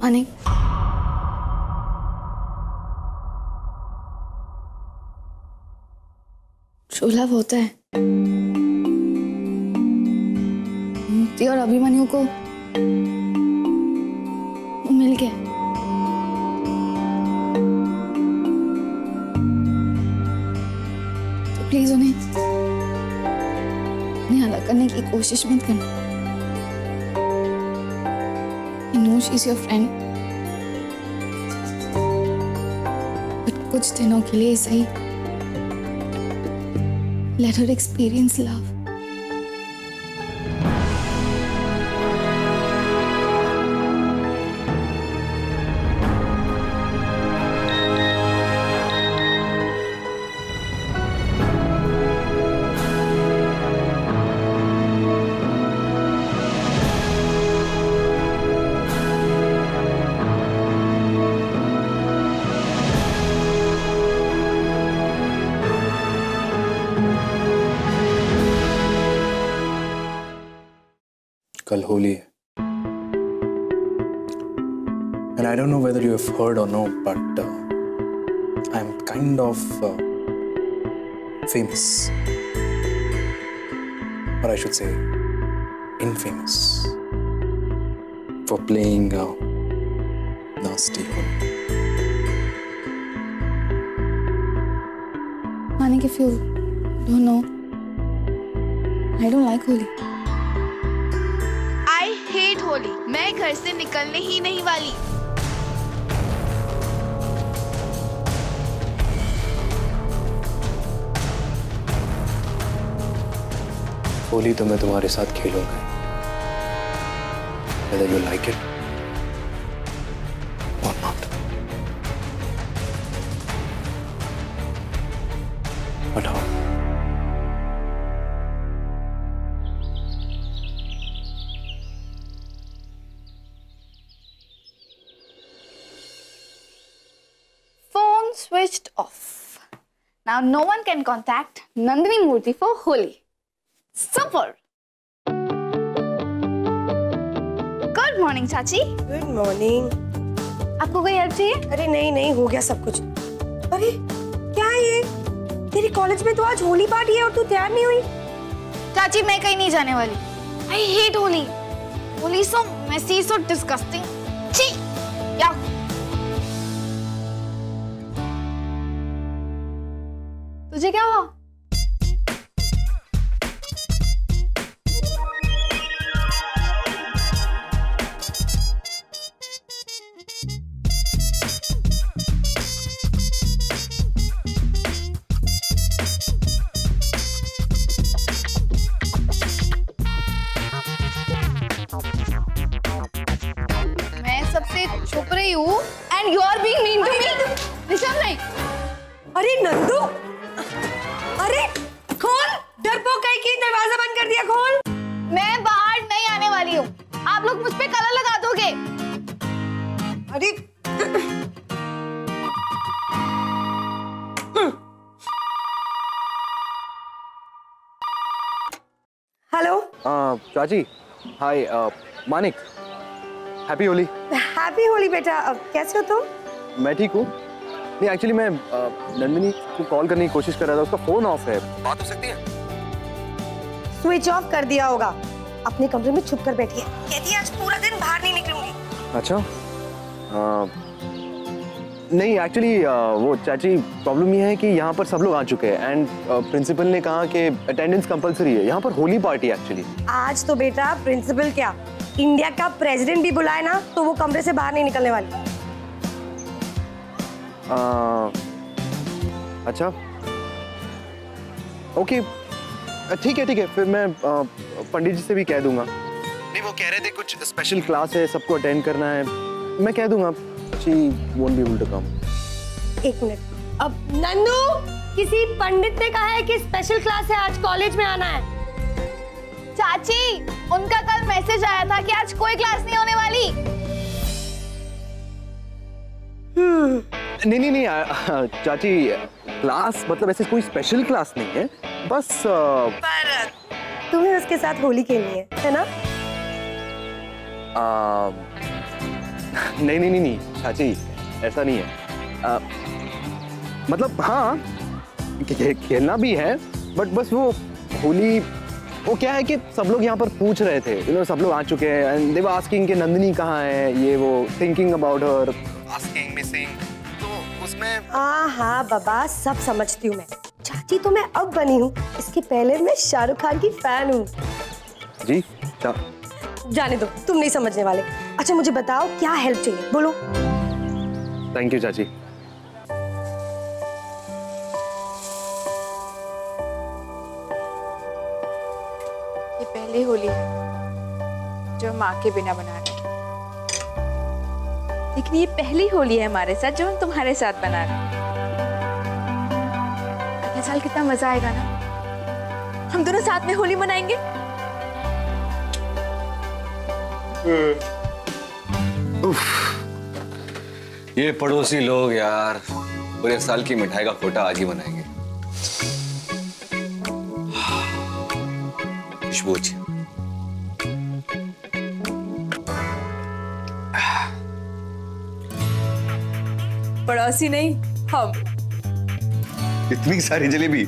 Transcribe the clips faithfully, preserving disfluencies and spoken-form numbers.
Manik, true love होता है। मुक्ति और अभिमन्यु को मिल गया। तो प्लीज उन्हें उन्हें अलग करने की कोशिश मत करना। I know she's your friend, but कुछ दिनों के लिए सही let her experience love. कल होली है, and I don't know whether you have heard or no, but uh, I'm kind of uh, famous, or I should say, infamous for playing uh, nasty Holi. Manik, if you don't know, I don't like Holi. Holi मैं घर से निकलने ही नहीं वाली। होली तो मैं तुम्हारे साथ खेलूंगा, whether you like it or not. But how? Switched off. Now no one can contact Nandini Murthy for Holi. Super. Good morning, चाची। Good morning. आपको कोई हेल्प चाहिए? अरे नहीं नहीं, हो गया सब कुछ। अरे क्या है ये? तेरी कॉलेज में तो आज होली पार्टी है और तू तैयार नहीं हुई? चाची मैं कहीं नहीं जाने वाली। I hate Holi. Holi so messy, so disgusting. छी, क्या? तुझे क्या हुआ? मैं सबसे छुप रही हूँ and you are being mean to me. Rishabh नहीं। अरे नंदू, अरे खोल, डरपोक कहीं की, दरवाजा बंद कर दिया, खोल। मैं बाहर नहीं आने वाली हूँ। आप लोग मुझ पे कलर लगा दोगे। अरे हेलो। चाची, hi, Manik, happy Holi. Happy Holi बेटा। कैसे हो तुम? मैं ठीक हूँ। नहीं, एक्चुअली मैं नंदिनी को कॉल करने की कोशिश कर रहा था, उसका फोन ऑफ है। बात हो सकती है? स्विच ऑफ कर दिया होगा। अपने कमरे में छुप कर बैठी है, कहती है आज पूरा दिन बाहर नहीं निकलूंगी। अच्छा, आ, नहीं एक्चुअली वो चाची प्रॉब्लम ये है कि यहाँ पर सब लोग आ चुके हैं एंड प्रिंसिपल ने कहा कि अटेंडेंस कंपलसरी है। यहाँ पर होली पार्टी एक्चुअली। आज तो बेटा प्रिंसिपल क्या, इंडिया का प्रेसिडेंट भी बुलाए ना तो वो कमरे से बाहर नहीं निकलने वाली। आ, अच्छा, ओके, ठीक है ठीक है, फिर मैं आ, पंडित जी से भी कह दूंगा। नहीं, वो कह रहे थे कुछ स्पेशल क्लास है, सबको अटेंड करना है। मैं कह दूंगा, she won't be able to come. एक मिनट, अब नंदू, किसी पंडित ने कहा है कि स्पेशल क्लास है, आज कॉलेज में आना है। चाची, उनका कल मैसेज आया था कि आज कोई क्लास नहीं होने वाली। हम्म नहीं नहीं नहीं चाची, क्लास मतलब ऐसे कोई स्पेशल क्लास नहीं है, बस पर तुम्हें उसके साथ होली खेलनी है, है ना? आ, नहीं नहीं नहीं नहीं चाची, ऐसा नहीं है। आ, मतलब हाँ खे, खेलना भी है, बट बस वो होली, वो क्या है कि सब लोग यहाँ पर पूछ रहे थे, यू नो सब लोग आ चुके हैं एंड दे वर आस्किंग कि नंदिनी कहाँ है, ये वो thinking about her, asking missing, तो उसमें हाँ हाँ बाबा, सब समझती हूँ मैं। चाची तो मैं अब बनी हूँ, इसके पहले मैं शाहरुख खान की फैन हूँ। जी चा... जाने दो, तुम नहीं समझने वाले। अच्छा मुझे बताओ क्या हेल्प चाहिए, बोलो। थैंक यू चाची। ये पहली होली है जो माँ के बिना मना रहे हैं, लेकिन ये पहली होली है हमारे साथ जो हम तुम्हारे साथ बना रहे हैं। अगले साल कितना मजा आएगा ना, हम दोनों साथ में होली मनाएंगे। उफ, ये पड़ोसी लोग यार पूरे साल की मिठाई का कोटा आज ही बनाएंगे। खुशबू अच्छी। पड़ोसी नहीं, हम। इतनी सारी जलेबी।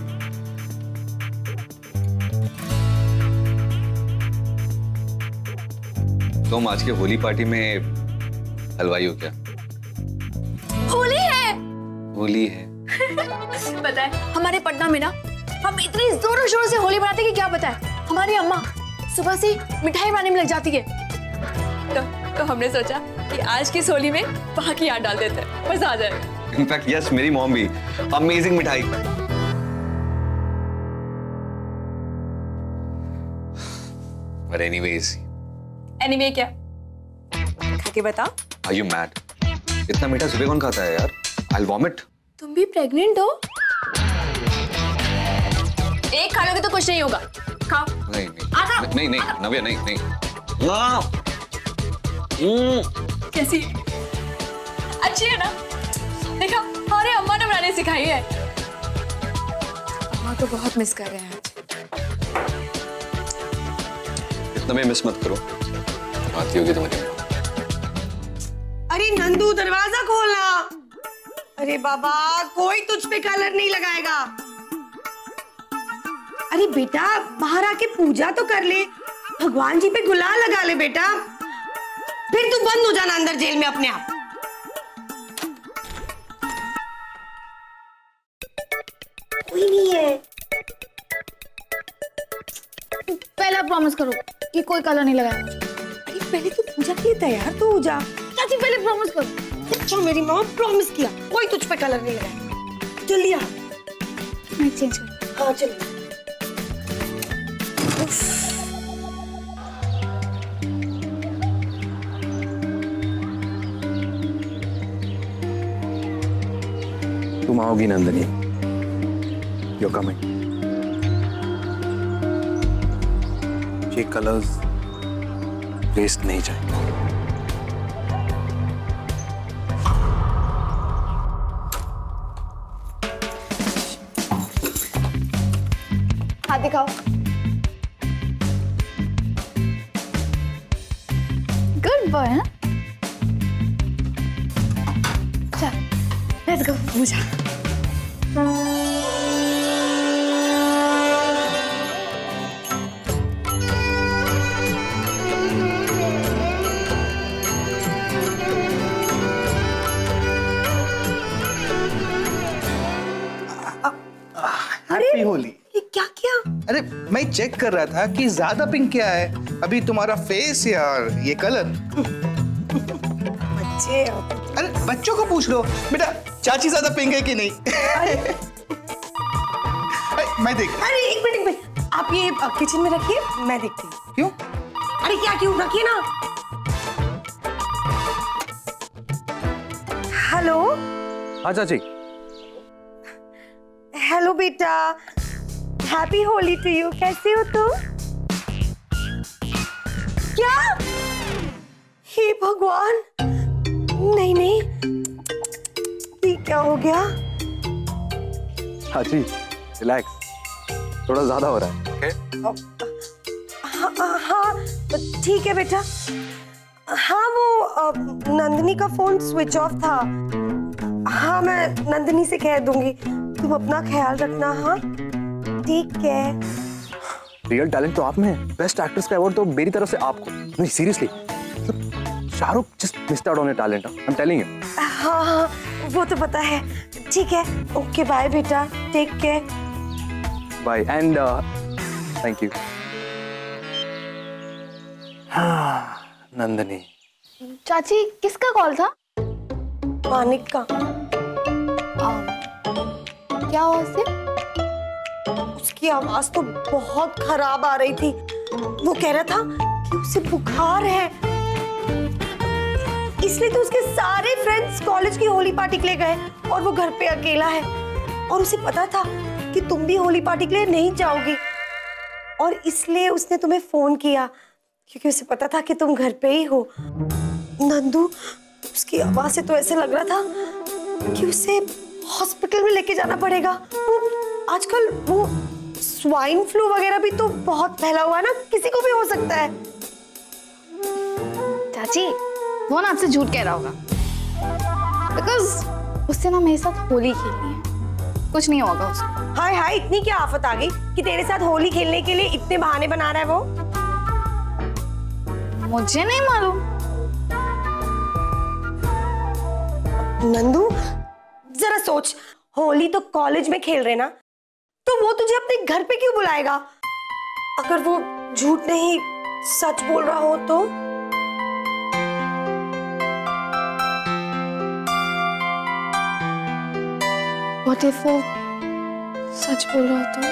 तुम आज के होली पार्टी में हलवाई हो क्या? होली है। होली है। पता है हमारे पटना में ना हम इतनी जोरों शोरों से होली मनाते कि क्या पता है, हमारी अम्मा सुबह से मिठाई बनाने में लग जाती है। तो, तो हमने सोचा कि आज की होली में वहाँ की याद डाल देते हैं, मजा आ जाएगा। इनफैक्ट यस, मेरी मॉम भी अमेजिंग मिठाई। But anyways, एनीवे क्या? खा के बताओ। are you mad? इतना मीठा सुबह कौन खाता है यार? I'll vomit. तुम भी प्रेग्नेंट हो? एक खा लोगे तो कुछ नहीं होगा, खाओ। नहीं नहीं आधा, नहीं नहीं नव्या नहीं नहीं। हाँ। हम्म। कैसी? अच्छी है ना? देखा, हमारे अम्मा ने बनाने सिखाई है। अम्मा को बहुत मिस कर रहे हैं आज। इतना भी मिस मत करो, आती होगी तुम्हारी। अरे नंदू दरवाजा खोलना। अरे बाबा, कोई तुझ पे कलर नहीं लगाएगा। अरे बेटा बाहर आके पूजा तो कर ले, भगवान जी पे गुलाल लगा ले बेटा, फिर तू बंद हो जाना अंदर जेल में अपने आप। कोई नहीं है। पहले आप प्रॉमिस करो कि कोई कलर नहीं लगाएगा। अरे पहले तू पूजा के लिए तैयार तो हो जा। चाची पहले प्रॉमिस करो। अच्छा मेरी माँ प्रॉमिस किया, कोई तुझ पे कलर नहीं लगाएगा। जल्दी आ। मैं चेंज कर। हाँ चलो। तुम आओगी नंदिनी, you're coming. ये कलर्स वेस्ट नहीं जाएंगे। हाथ दिखाओ। Good boy. हाँ चल let's go Puja. Happy Holi. ये क्या किया? अरे मैं चेक कर रहा था कि ज्यादा पिंक क्या है, अभी तुम्हारा फेस या ये कलर। बच्चे अरे बच्चों को पूछ लो बेटा, चाची ज्यादा पिंक है कि नहीं। अरे, मैं देख। अरे एक मिनट एक मिनट, आप ये किचन में रखिए, मैं देखती हूँ। क्यों? अरे क्या क्यों, रखिए ना। हेलो। हाँ चाची। हेलो बेटा, हैप्पी होली टू यू। कैसे हो तुम? क्या? हे भगवान, नहीं नहीं, ये क्या हो गया? चाची रिलैक्स, थोड़ा ज्यादा हो रहा है। ओके? हाँ हाँ हाँ, ठीक है बेटा। हाँ वो अ, नंदिनी का फोन स्विच ऑफ था। हाँ मैं नंदिनी से कह दूंगी। तुम अपना ख्याल रखना। हाँ ठीक है। रियल टैलेंट तो आप में है। बेस्ट एक्ट्रेस का अवार्ड तो मेरी तरफ से आपको। नहीं seriously, Shahrukh just missed out on your talent. I am telling you. हाँ हाँ वो तो पता है। ठीक है ओके बाय बेटा, take care. Bye and thank you. Nandini. चाची किसका कॉल था? मानिक का। आ, क्या हुआ उससे? उसकी आवाज तो बहुत खराब आ रही थी। वो कह रहा था कि उसे बुखार है, इसलिए तो उसके सारे फ्रेंड्स कॉलेज की होली पार्टी के लिए गए और वो घर पे अकेला है। और उसे पता था कि तुम भी होली पार्टी के लिए नहीं जाओगी, और इसलिए उसने तुम्हें फोन किया क्योंकि उसे पता था कि तुम घर पे ही हो। नंदू, उसकी आवाज से तो ऐसे लग रहा था कि उसे हॉस्पिटल में लेके जाना पड़ेगा। वो आजकल वो स्वाइन फ्लू वगैरह भी तो बहुत फैला हुआ है ना, किसी को भी हो सकता है। चाची वो ना आपसे झूठ कह रहा होगा, बिकॉज उससे ना मेरे साथ होली खेलनी है, कुछ नहीं होगा उसको। हाय हाय, इतनी क्या आफत आ गई कि तेरे साथ होली खेलने के लिए इतने बहाने बना रहा है वो? मुझे नहीं मालूम। नंदू जरा सोच, होली तो कॉलेज में खेल रहे ना, तो वो तुझे अपने घर पे क्यों बुलाएगा? अगर वो झूठ नहीं सच बोल रहा हो तो? What if वो सच बोल रहा हो तो?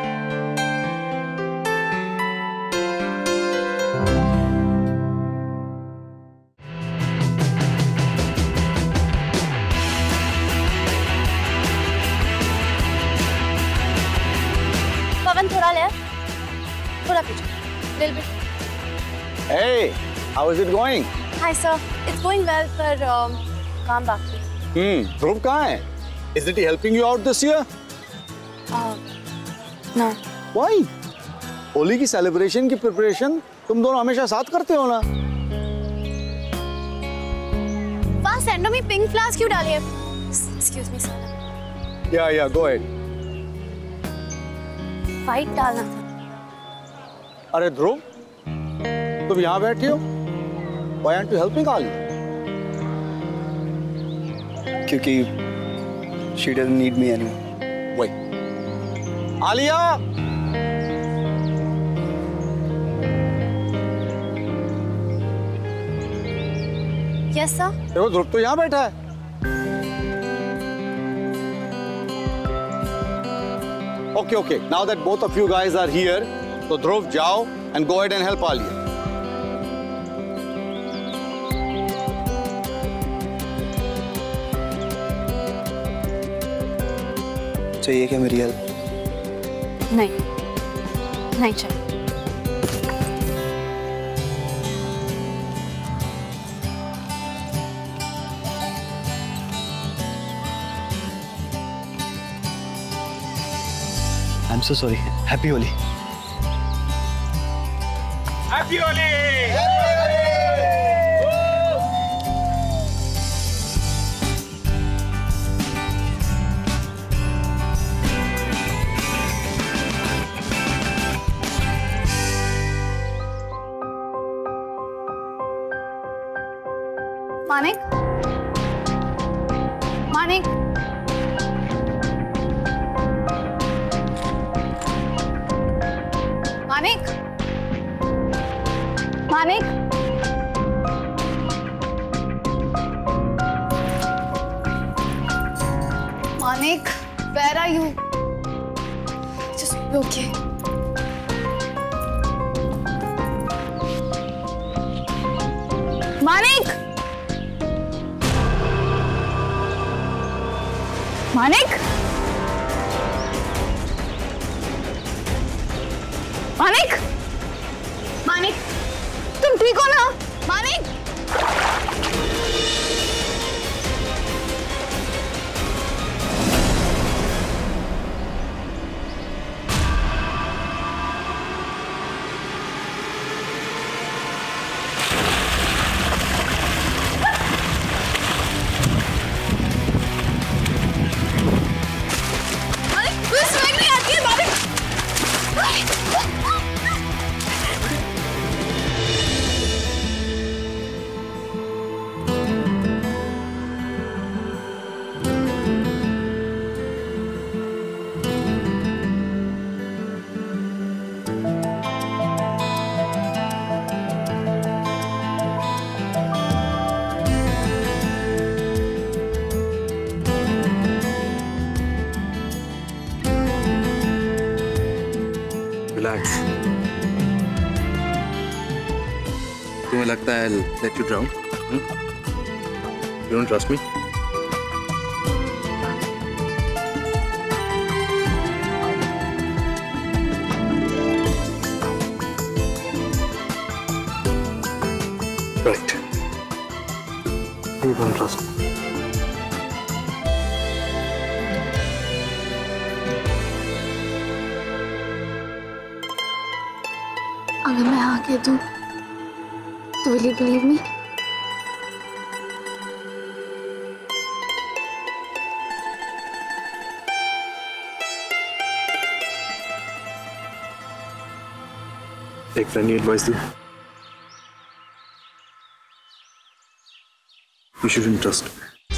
पवन थोड़ा ले, थोड़ा पीछे, little bit. Hey, how is it going? Hi sir, it's going well पर um, काम बाकी है। Hmm, ध्रुव कहाँ है? Isn't he helping you out this year? Uh, no. Why? Holi की सेलिब्रेशन की प्रिपरेशन तुम दोनों हमेशा साथ करते हो ना? वहाँ सैंडो में पिंक फ्लावर्स क्यों डाले हैं? Excuse me sir. Yeah, yeah, go ahead. White डालना था। अरे ध्रुव, तुम यहाँ बैठी हो? Why aren't you helping Ali? क्योंकि she doesn't need me anymore. Wait. Alia! Yes sir. देखो ध्रुव तो यहाँ बैठा है। Okay, okay. Now that both of you guys are here, so Dhruv, जाओ and go ahead and help Alia. चाहिए क्या मेरी हेल्प? नहीं, नहीं चाहिए। I'm so sorry. Happy Holi. Happy Holi! Manik, Manik, Manik, Manik, Manik, where are you? Just be okay. Manik, Manik, Manik, Manik, तुम ठीक हो ना? मानिक, रिलैक्स। तुम्हें लगता है let you drown? You don't trust me? Right, you don't trust me. अगर मैं हाँ कह दूं तो will you believe me? एक फ्रेंडली एडवाइस दी, यू शुडंट ट्रस्ट।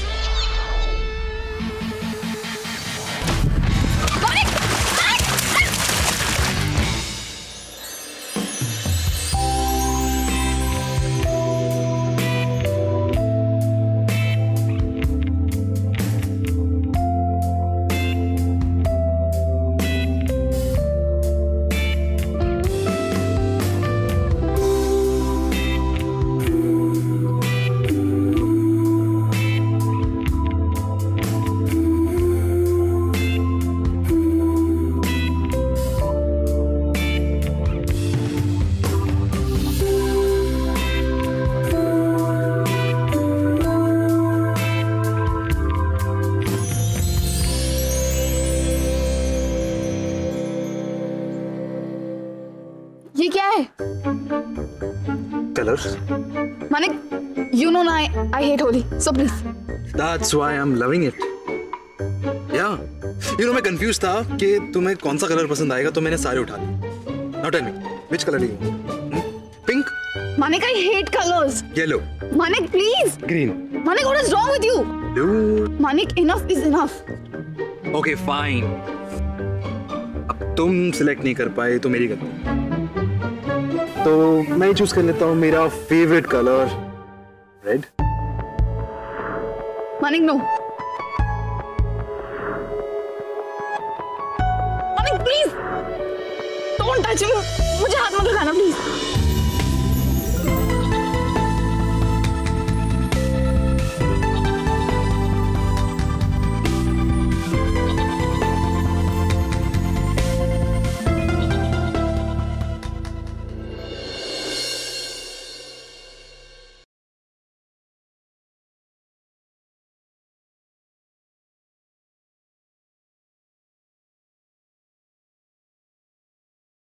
ये क्या है? Colors? मानिक, you know ना I I hate Holi, so please. That's why I'm loving it. Yeah. You know मैं कंफ्यूज था कि तुम्हें कौन सा कलर पसंद आएगा, तो मैंने सारे उठा लिए. Now tell me, which color do you want? Pink? Manik, I hate colors. Yellow? Manik, please. Green? Manik, what is wrong with you? Blue? Manik, enough is enough. Okay, fine. अब तुम सिलेक्ट नहीं कर पाए तो मेरी गलती. तो मैं चूज कर लेता हूँ मेरा favourite colour red. Manik, no. Manik, please. Don't touch me. मुझे हाथ मत लगाना, please.